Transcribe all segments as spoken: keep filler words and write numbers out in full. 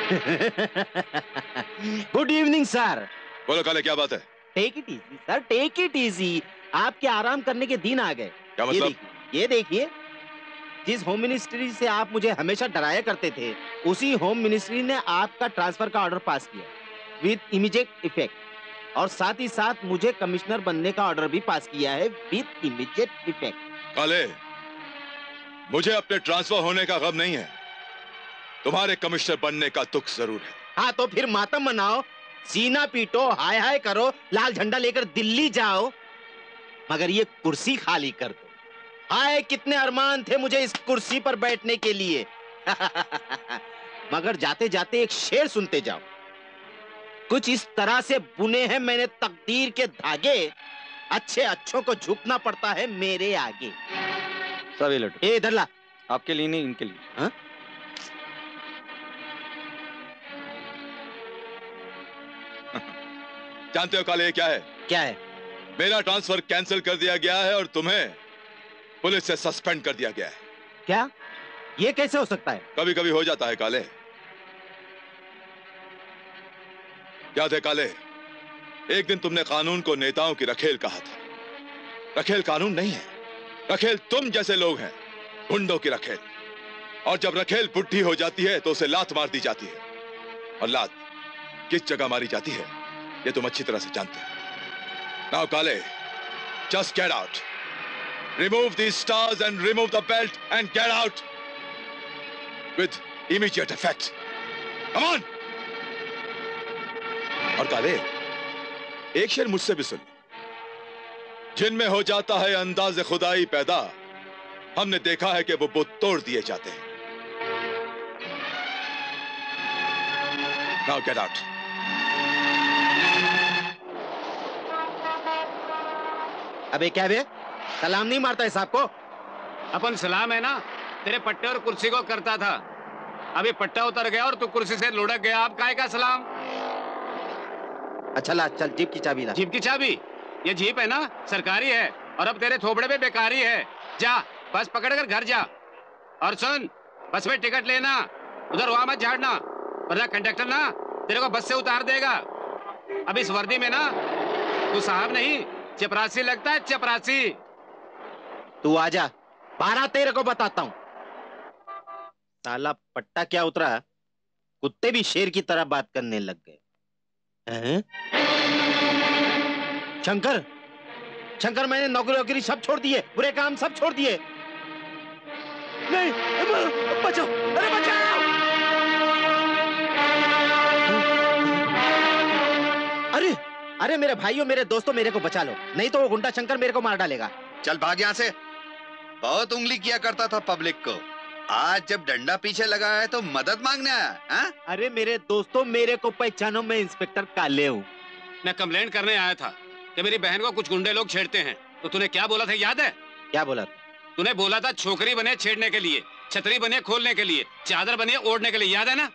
Good evening sir. बोलो काले, क्या बात है? Take it easy sir, take it easy. आपके आराम करने के दिन आ गए। क्या ये मतलब? देखिए, ये देखिए, जिस होम मिनिस्ट्री से आप मुझे हमेशा डराया करते थे, उसी होम मिनिस्ट्री ने आपका ट्रांसफर का ऑर्डर पास किया विद इमीडिएट इफेक्ट, और साथ ही साथ मुझे कमिश्नर बनने का ऑर्डर भी पास किया है विद इमीडिएट इफेक्ट। काले, मुझे अपने ट्रांसफर होने का गम नहीं है, तुम्हारे कमिश्नर बनने का दुख जरूर है। हाँ तो फिर मातम मनाओ, सीना पीटो, हाय हाय करो, लाल झंडा लेकर दिल्ली जाओ, मगर ये कुर्सी खाली कर दो। हाय कितने अरमान थे मुझे इस कुर्सी पर बैठने के लिए। मगर जाते जाते एक शेर सुनते जाओ। कुछ इस तरह से बुने हैं मैंने तकदीर के धागे, अच्छे अच्छों को झुकना पड़ता है मेरे आगे। सब ये लड्डू ए इधर ला। आपके लिए नहीं, इनके लिए। हाँ? जानते हो काले, ये क्या है? क्या है? मेरा ट्रांसफर कैंसिल कर दिया गया है और तुम्हें पुलिस से सस्पेंड कर दिया गया है। क्या? ये कैसे हो सकता है? कभी कभी हो जाता है काले। याद है काले, एक दिन तुमने कानून को नेताओं की रखेल कहा था। रखेल कानून नहीं है, रखेल तुम जैसे लोग हैं, गुंडों की रखेल। और जब रखेल बुढ़ी हो जाती है तो उसे लात मार दी जाती है, और लात किस जगह मारी जाती है ये तुम अच्छी तरह से जानते हो। नाउ काले, just get out. Remove these stars and remove the belt and get out with immediate effect. Come on. और काले, एक शेर मुझसे भी सुन। जिनमें हो जाता है अंदाज़े खुदाई पैदा, हमने देखा है कि वो बुत तोड़ दिए जाते हैं। Now get out. अबे क्या बे, सलाम नहीं मारता है साहब को? अपन सलाम है ना, तेरे पट्टे और कुर्सी को करता था। अभी पट्टा उतर गया और तू कुर्सी से लुढ़क गया, अब काहे का सलाम? अच्छा ला, चल जीप की चाबी ला। जीप की चाबी? ये जीप है ना, सरकारी है, और अब तेरे थोबड़े पे बेकारी है। जा बस पकड़ कर घर जा। और सुन, बस में टिकट लेना, उधर वहां मत झाड़ना, वरना कंडक्टर ना तेरे को बस से उतार देगा। अब इस वर्दी में ना तू साहब नहीं, चपरासी लगता है, चपरासी। तू आजा, बारह तेरे को बताता हूँ। साला पट्टा क्या उतरा, कुत्ते भी शेर की तरह बात करने लग गए। हैं? शंकर, शंकर मैंने नौकरी वोकरी सब छोड़ दिए, बुरे काम सब छोड़ दिए। नहीं, बचाओ, अरे बचाओ! अरे अरे मेरे भाइयों, मेरे दोस्तों, मेरे को बचा लो, नहीं तो वो गुंडा शंकर मेरे को मार डालेगा। चल भाग यहाँ से। बहुत उंगली किया करता था पब्लिक को, आज जब डंडा पीछे लगा है तो मदद मांगने आया है? अरे मेरे दोस्तों, मेरे को पहचानो, मैं इंस्पेक्टर काले हूँ। मैं कंप्लेंट करने आया था कि मेरी बहन को कुछ गुंडे लोग छेड़ते हैं। तो तूने क्या बोला था, याद है? क्या बोला था? तूने बोला था छोकरी बने छेड़ने के लिए, छतरी बने खोलने के लिए, चादर बने ओढ़ने के लिए, याद है ना?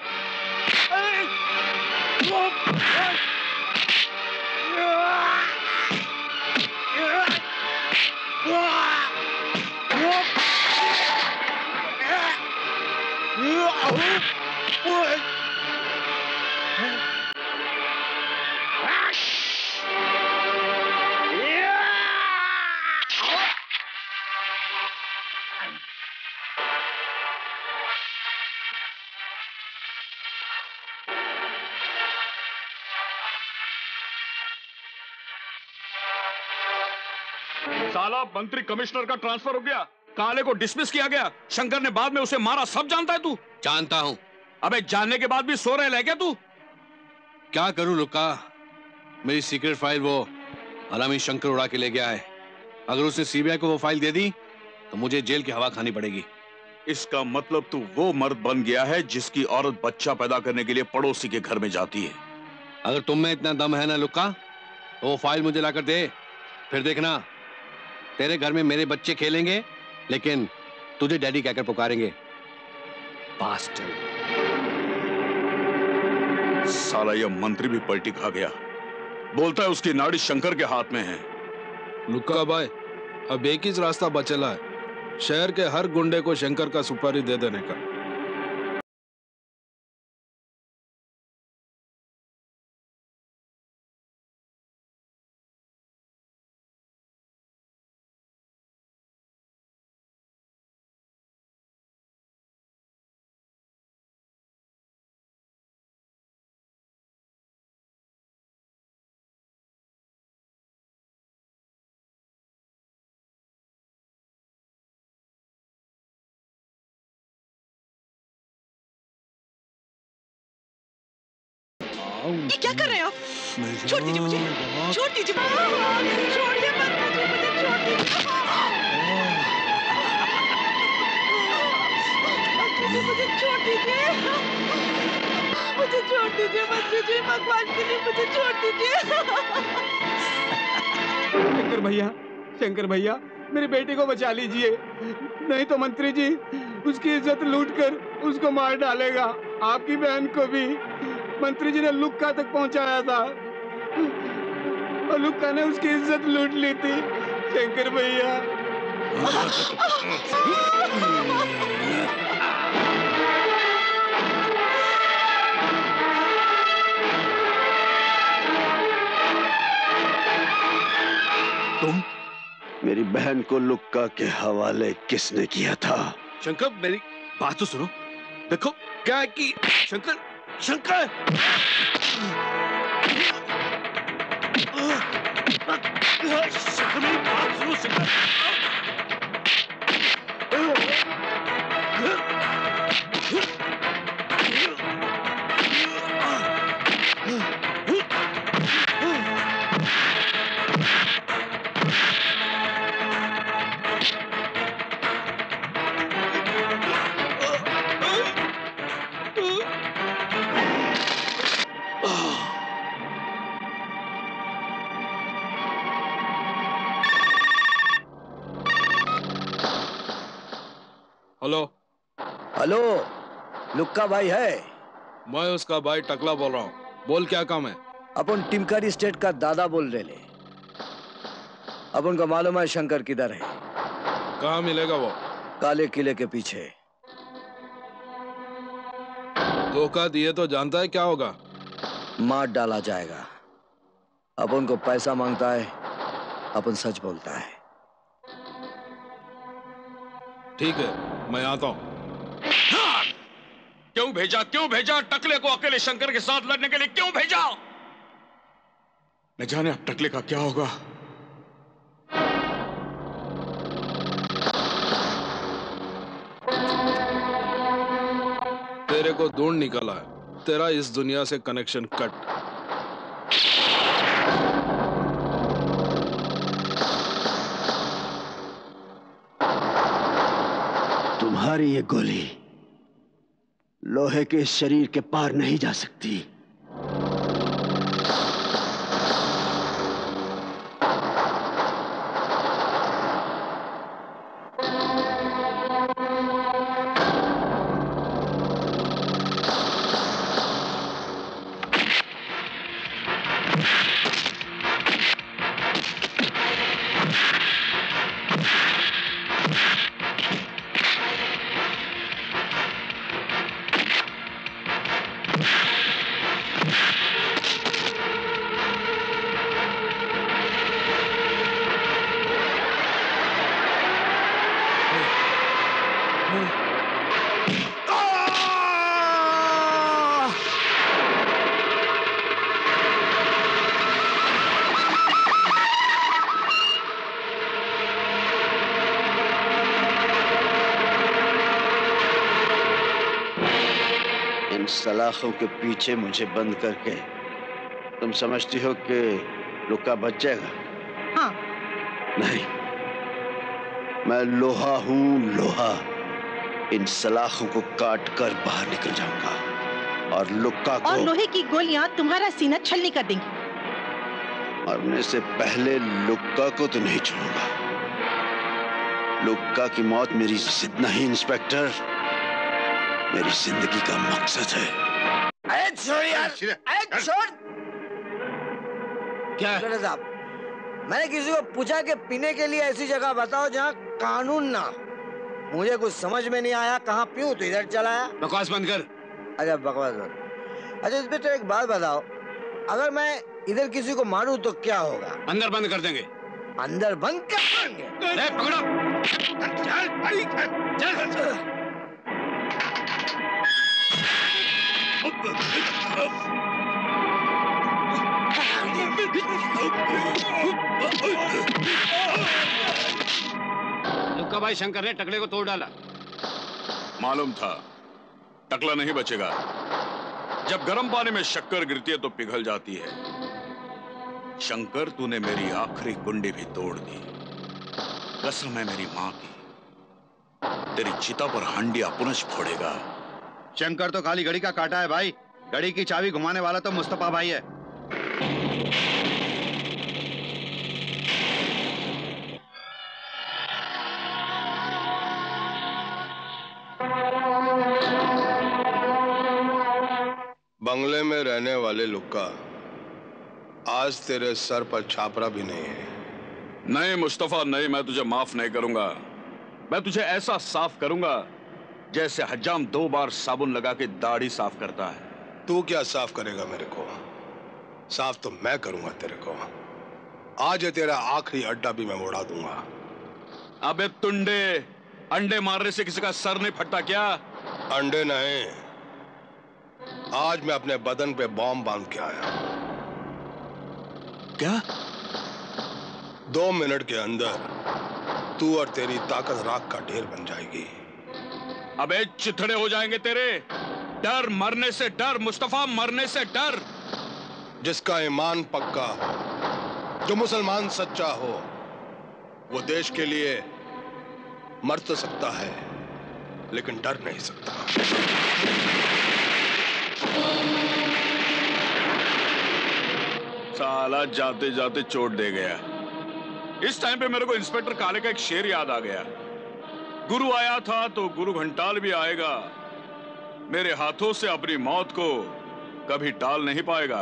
साला मंत्री कमिश्नर का ट्रांसफर हो गया, काले को डिसमिस किया गया, शंकर ने बाद में उसे मारा, सब जानता है तू? जानता हूं। अबे जानने के बाद भी सो रहे क्या तू? क्या करूं लुक्का, मेरी सीक्रेट फाइल वो हरामी शंकर उड़ा के ले गया है। अगर उसने सीबीआई को वो फाइल दे दी तो मुझे जेल की हवा खानी पड़ेगी। इसका मतलब तू वो मर्द बन गया है जिसकी औरत बच्चा पैदा करने के लिए पड़ोसी के घर में जाती है। अगर तुम में इतना दम है ना लुक्का, तो वो फाइल मुझे लाकर दे, फिर देखना तेरे घर में मेरे बच्चे खेलेंगे, लेकिन तुझे डैडी कहकर पुकारेंगे। बास्टर्ड। साला ये मंत्री भी पलटी खा गया, बोलता है उसकी नाड़ी शंकर के हाथ में है। लुक्का भाई, अब एक ही रास्ता बचला है, शहर के हर गुंडे को शंकर का सुपारी दे देने का। ये क्या कर रहे हैं आप? छोड़ दीजिए मुझे, छोड़ दीजिए, छोड़िए मत, मुझे छोड़ दीजिए, मुझे छोड़ दीजिए, मुझे छोड़ दीजिए, मंत्री जी, भगवान के लिए मुझे छोड़ दीजिए। शंकर भैया, शंकर भैया, मेरी बेटी को बचा लीजिए, नहीं तो मंत्री जी उसकी इज्जत लूटकर उसको मार डालेगा। आपकी बहन को भी मंत्री जी ने लुक्का तक पहुंचाया था और लुक्का ने उसकी इज्जत लूट ली थी। शंकर भैया। तुम? मेरी बहन को लुक्का के हवाले किसने किया था? शंकर, मेरी बात तो सुनो। देखो क्या है कि शंकर, शंकर शंकर मेरी बात सुनो शंकर। हेलो हेलो, लुक्का भाई है? मैं उसका भाई टकला बोल रहा हूँ। बोल क्या काम है? अपन टिमकारी स्टेट का दादा बोल रहे ले। अपन को मालूम है शंकर किधर है? कहाँ मिलेगा वो? काले किले के पीछे। धोखा दिए तो जानता है क्या होगा? मार डाला जाएगा। अपन को पैसा मांगता है, अपन सच बोलता है। ठीक है, मैं आता हूँ। क्यों भेजा, क्यों भेजा टकले को अकेले शंकर के साथ लड़ने के लिए? क्यों भेजा? न जाने अब टकले का क्या होगा। तेरे को ढूंढ निकला है, तेरा इस दुनिया से कनेक्शन कट। तुम्हारी ये गोली लोहे के शरीर के पार नहीं जा सकती। सलाखों के पीछे मुझे बंद करके तुम समझती हो कि लुक्का बच जाएगा? हाँ। नहीं, मैं लोहा हूं, लोहा। इन सलाखों को काट कर बाहर निकल जाऊंगा और लुक्का को, और लोहे की गोलियां तुम्हारा सीना छलनी कर देंगी। मरने से पहले लुक्का को तो नहीं छोड़ूंगा। लुक्का की मौत मेरी जिद नहीं इंस्पेक्टर, मेरी जिंदगी का मकसद है। अरे छोड़ यार, अरे छोड़। क्या है? साहब, मैंने किसी को पूछा कि पीने के लिए ऐसी जगह बताओ जहाँ कानून ना। मुझे कुछ समझ में नहीं आया, कहाँ पीऊं तो इधर चला आया। बकवास बंद कर। अच्छा बकवास बंद। अच्छा इसमें तो एक बात बताओ, अगर मैं इधर किसी को मारूं तो क्या होगा? अंदर बंद कर देंगे। अंदर बंद कर देंगे? पकड़ो। चल, चल। लुक्का भाई शंकर ने टकले को तोड़ डाला। मालूम था टकला नहीं बचेगा। जब गर्म पानी में शक्कर गिरती है तो पिघल जाती है। शंकर, तूने मेरी आखिरी कुंडी भी तोड़ दी। कसम है मेरी मां की, तेरी चिता पर हंडिया पुनः फोड़ेगा। शंकर तो खाली घड़ी का काटा है भाई, घड़ी की चाबी घुमाने वाला तो मुस्तफा भाई है। बंगले में रहने वाले लुक्का, आज तेरे सर पर छापरा भी नहीं है। नहीं मुस्तफा नहीं, मैं तुझे माफ नहीं करूंगा। मैं तुझे ऐसा साफ करूंगा जैसे हज्जाम दो बार साबुन लगा के दाढ़ी साफ करता है। तू क्या साफ करेगा मेरे को? साफ तो मैं करूंगा तेरे को। आज ये तेरा आखिरी अड्डा भी मैं उड़ा दूंगा। अबे तुंडे, अंडे मारने से किसी का सर नहीं फटता क्या? अंडे नहीं, आज मैं अपने बदन पे बॉम्ब बांध के आया। क्या? दो मिनट के अंदर तू और तेरी ताकत राख का ढेर बन जाएगी। अबे चिथड़े हो जाएंगे तेरे। डर, मरने से डर मुस्तफा, मरने से डर। जिसका ईमान पक्का हो, जो मुसलमान सच्चा हो, वो देश के लिए मर तो सकता है लेकिन डर नहीं सकता। साला जाते जाते चोट दे गया। इस टाइम पे मेरे को इंस्पेक्टर काले का एक शेर याद आ गया। गुरु आया था तो गुरु घंटाल भी आएगा। मेरे हाथों से अपनी मौत को कभी टाल नहीं पाएगा।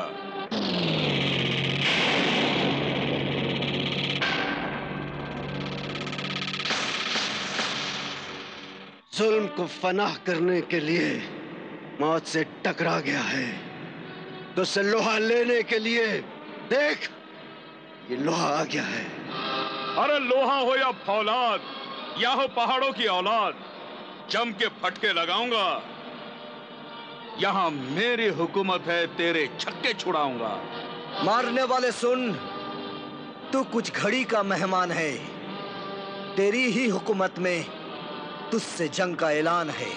जुल्म को फनाह करने के लिए मौत से टकरा गया है, तो उससे लोहा लेने के लिए देख, ये लोहा आ गया है। अरे लोहा हो या फौलाद, या हो पहाड़ों की औलाद, जम के फटके लगाऊंगा। यहां मेरी हुकूमत है, तेरे छक्के छुड़ाऊंगा। मारने वाले सुन, तू कुछ घड़ी का मेहमान है। तेरी ही हुकूमत में तुझसे जंग का ऐलान है।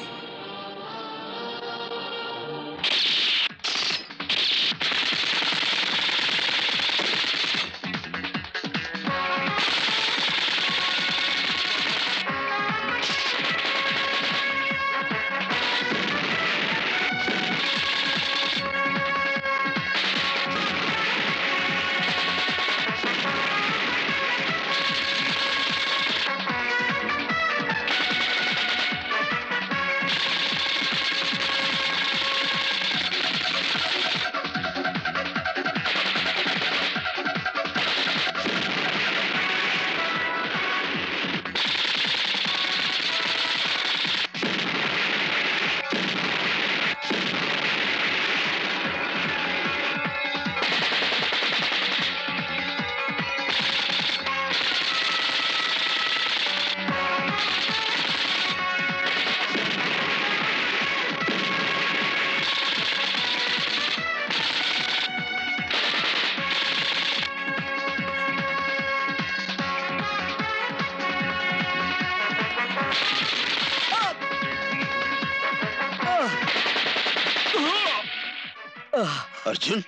अर्जुन,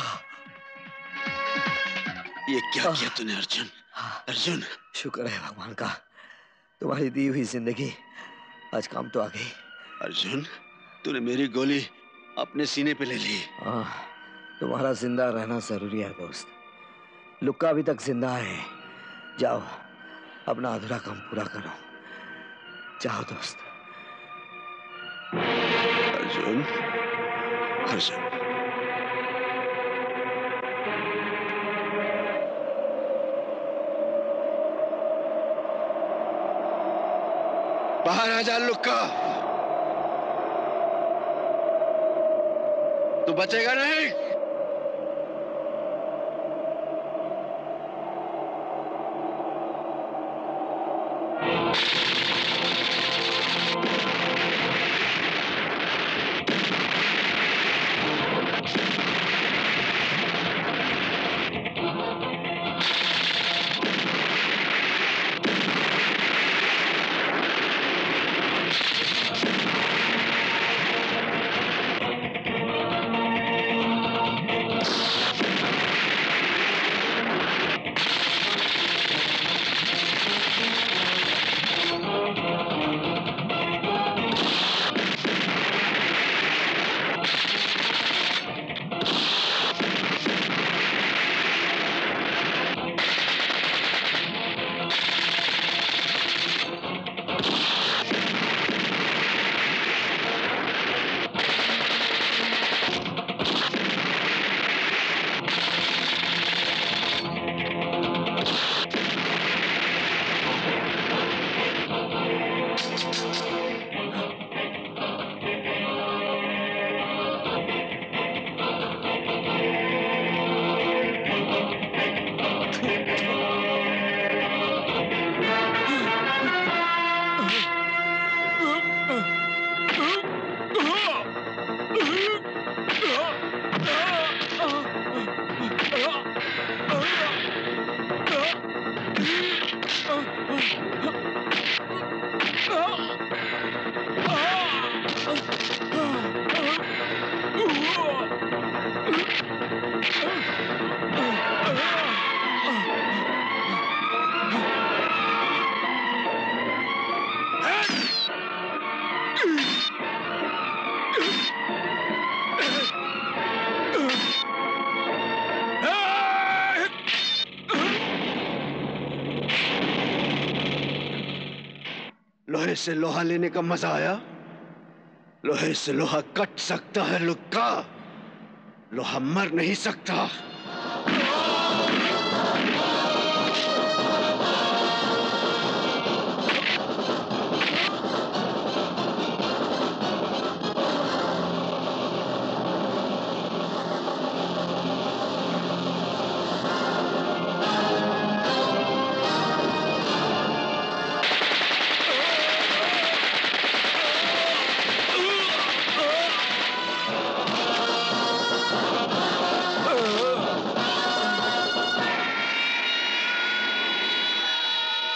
ये क्या किया तूने अर्जुन? अर्जुन, शुक्र है भगवान का, तुम्हारी दी हुई जिंदगी आज काम तो आ गई। अर्जुन, तूने मेरी गोली अपने सीने पे ले ली। हाँ, तुम्हारा जिंदा रहना जरूरी है दोस्त। लुक्का अभी तक जिंदा है। जाओ, अपना अधूरा काम पूरा करो। जाओ दोस्त। अर्जुन, अर्जुन, बाहर आ जा लुक्का। तू बचेगा नहीं। लोहे से लोहा लेने का मजा आया? लोहे से लोहा कट सकता है लुक्का, लोहा मर नहीं सकता।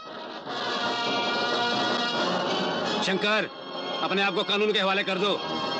शंकर, अपने आप को कानून के हवाले कर दो।